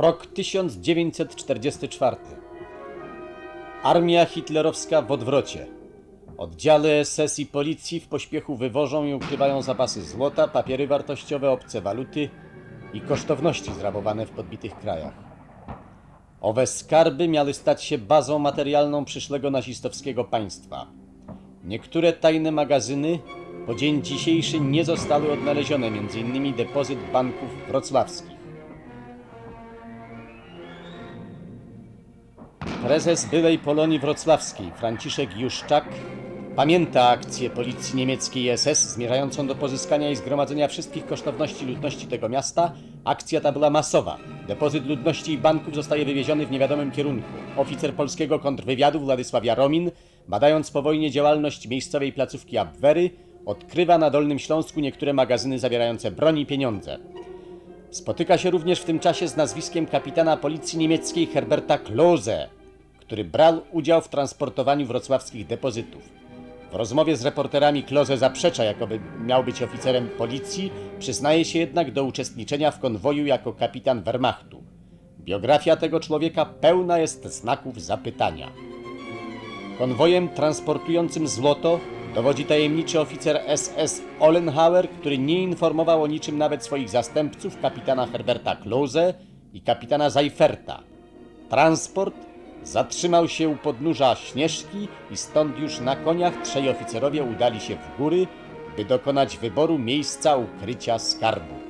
Rok 1944. Armia hitlerowska w odwrocie. Oddziały SS i policji w pośpiechu wywożą i ukrywają zapasy złota, papiery wartościowe, obce waluty i kosztowności zrabowane w podbitych krajach. Owe skarby miały stać się bazą materialną przyszłego nazistowskiego państwa. Niektóre tajne magazyny po dzień dzisiejszy nie zostały odnalezione, m.in. depozyt banków wrocławskich. Prezes byłej Polonii Wrocławskiej, Franciszek Juszczak, pamięta akcję policji niemieckiej i SS zmierzającą do pozyskania i zgromadzenia wszystkich kosztowności ludności tego miasta. Akcja ta była masowa. Depozyt ludności i banków zostaje wywieziony w niewiadomym kierunku. Oficer polskiego kontrwywiadu Władysław Jaromin, badając po wojnie działalność miejscowej placówki Abwehry, odkrywa na Dolnym Śląsku niektóre magazyny zawierające broń i pieniądze. Spotyka się również w tym czasie z nazwiskiem kapitana policji niemieckiej Herberta Klose, który brał udział w transportowaniu wrocławskich depozytów. W rozmowie z reporterami Klose zaprzecza, jakoby miał być oficerem policji, przyznaje się jednak do uczestniczenia w konwoju jako kapitan Wehrmachtu. Biografia tego człowieka pełna jest znaków zapytania. Konwojem transportującym złoto dowodzi tajemniczy oficer SS Ollenhauer, który nie informował o niczym nawet swoich zastępców, kapitana Herberta Klose i kapitana Seiferta. Transport zatrzymał się u podnóża Śnieżki i stąd już na koniach trzej oficerowie udali się w góry, by dokonać wyboru miejsca ukrycia skarbu.